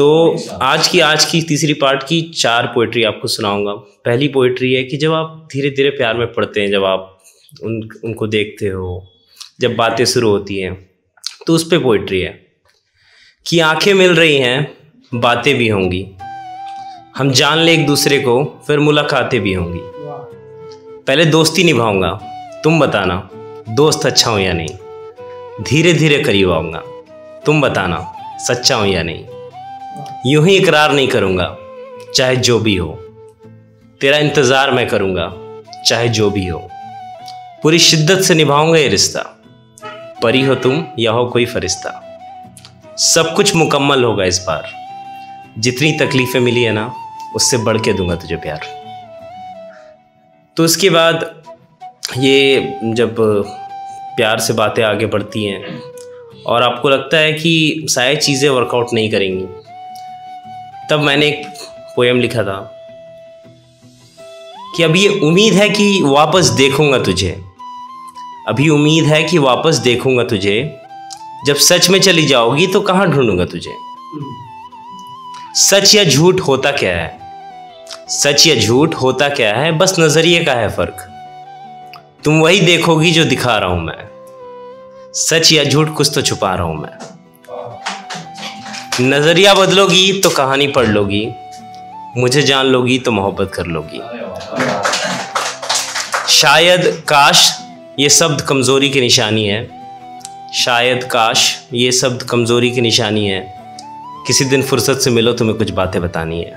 तो आज की तीसरी पार्ट की 4 पोइट्री आपको सुनाऊंगा। पहली पोइट्री है कि जब आप धीरे धीरे प्यार में पड़ते हैं, जब आप उनको देखते हो, जब बातें शुरू होती हैं, तो उस पे पोइट्री है कि आंखें मिल रही हैं, बातें भी होंगी, हम जान ले एक दूसरे को, फिर मुलाकातें भी होंगी। पहले दोस्ती निभाऊंगा, तुम बताना दोस्त अच्छा हो या नहीं। धीरे धीरे करीब आऊँगा, तुम बताना सच्चा हो या नहीं। यूं ही इकरार नहीं करूँगा, चाहे जो भी हो। तेरा इंतज़ार मैं करूँगा, चाहे जो भी हो। पूरी शिद्दत से निभाऊंगा ये रिश्ता, परी हो तुम या हो कोई फरिश्ता। सब कुछ मुकम्मल होगा इस बार, जितनी तकलीफ़ें मिली है ना, उससे बढ़ के दूंगा तुझे प्यार। तो उसके बाद ये जब प्यार से बातें आगे बढ़ती हैं और आपको लगता है कि शायद चीज़ें वर्कआउट नहीं करेंगी, तब मैंने एक पोएम लिखा था कि अभी ये उम्मीद है कि वापस देखूंगा तुझे, अभी उम्मीद है कि वापस देखूंगा तुझे। जब सच में चली जाओगी तो कहाँ ढूंढूंगा तुझे। सच या झूठ होता क्या है, सच या झूठ होता क्या है, बस नजरिए का है फर्क। तुम वही देखोगी जो दिखा रहा हूं मैं, सच या झूठ कुछ तो छुपा रहा हूं मैं। नजरिया बदलोगी तो कहानी पढ़ लोगी, मुझे जान लोगी तो मोहब्बत कर लोगी। शायद काश ये शब्द कमजोरी की निशानी है, शायद काश ये शब्द कमजोरी की निशानी है। किसी दिन फुर्सत से मिलो, तुम्हें कुछ बातें बतानी है।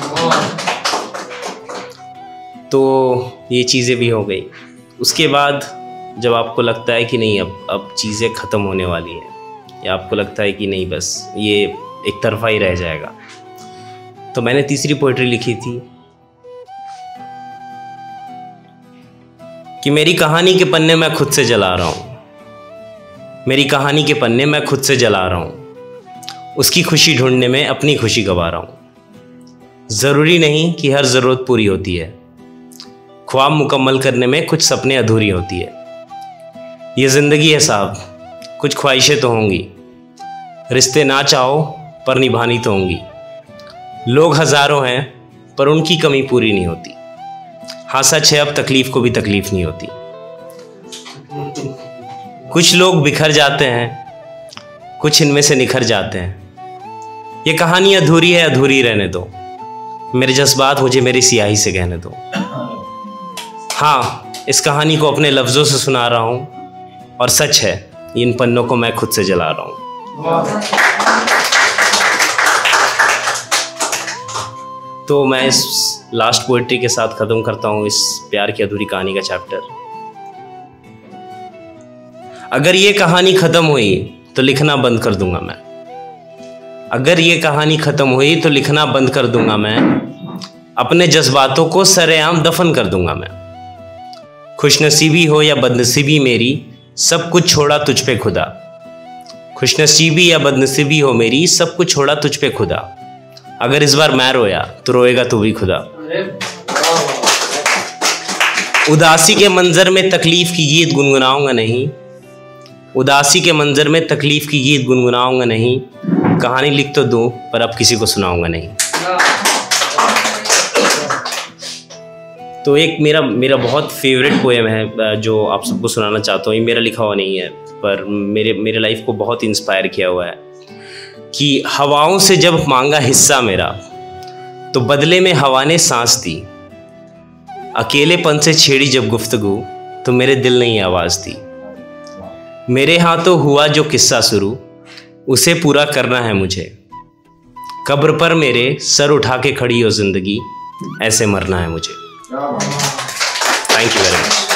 तो ये चीज़ें भी हो गई। उसके बाद जब आपको लगता है कि नहीं अब चीज़ें ख़त्म होने वाली हैं, या आपको लगता है कि नहीं बस ये एक तरफा ही रह जाएगा, तो मैंने तीसरी पोइट्री लिखी थी कि मेरी कहानी के पन्ने मैं खुद से जला रहा हूँ, मेरी कहानी के पन्ने मैं खुद से जला रहा हूँ। उसकी खुशी ढूंढने में अपनी खुशी गंवा रहा हूँ। ज़रूरी नहीं कि हर ज़रूरत पूरी होती है, ख्वाब मुकम्मल करने में कुछ सपने अधूरी होती है। ये ज़िंदगी है साहब, कुछ ख्वाहिशें तो होंगी, रिश्ते ना चाहो पर निभानी तो होंगी। लोग हज़ारों हैं पर उनकी कमी पूरी नहीं होती। हाँ सच है, अब तकलीफ़ को भी तकलीफ़ नहीं होती। कुछ लोग बिखर जाते हैं, कुछ इनमें से निखर जाते हैं। ये कहानी अधूरी है, अधूरी रहने दो। मेरे जज्बात मुझे मेरी स्याही से कहने दो। हाँ, इस कहानी को अपने लफ्ज़ों से सुना रहा हूँ, और सच है इन पन्नों को मैं खुद से जला रहा हूँ। तो मैं इस लास्ट पोइट्री के साथ ख़त्म करता हूँ इस प्यार की अधूरी कहानी का चैप्टर। अगर ये कहानी ख़त्म हुई तो लिखना बंद कर दूंगा मैं, अगर ये कहानी ख़त्म हुई तो लिखना बंद कर दूंगा मैं। अपने जज्बातों को सरेआम दफन कर दूंगा मैं। खुशनसीबी हो या बदनसीबी मेरी, सब कुछ छोड़ा तुझ पे खुदा। खुशनसीबी या बदनसीबी हो मेरी, सब कुछ छोड़ा तुझ पे खुदा। अगर इस बार मैं रोया तो रोएगा तू भी खुदा। उदासी के मंजर में तकलीफ की गीत गुनगुनाऊंगा नहीं, उदासी के मंजर में तकलीफ की गीत गुनगुनाऊंगा नहीं। कहानी लिख तो दूं पर अब किसी को सुनाऊंगा नहीं। तो एक मेरा बहुत फेवरेट पोएम है जो आप सबको सुनाना चाहता हूँ। ये मेरा लिखा हुआ नहीं है, पर मेरे लाइफ को बहुत इंस्पायर किया हुआ है कि हवाओं से जब मांगा हिस्सा मेरा, तो बदले में हवा ने सांस दी। अकेलेपन से छेड़ी जब गुफ्तगू, तो मेरे दिल ने ही आवाज़ दी। मेरे हाथों हुआ जो किस्सा शुरू, उसे पूरा करना है मुझे। कब्र पर मेरे सर उठा के खड़ी हो ज़िंदगी, ऐसे मरना है मुझे। Thank you very much.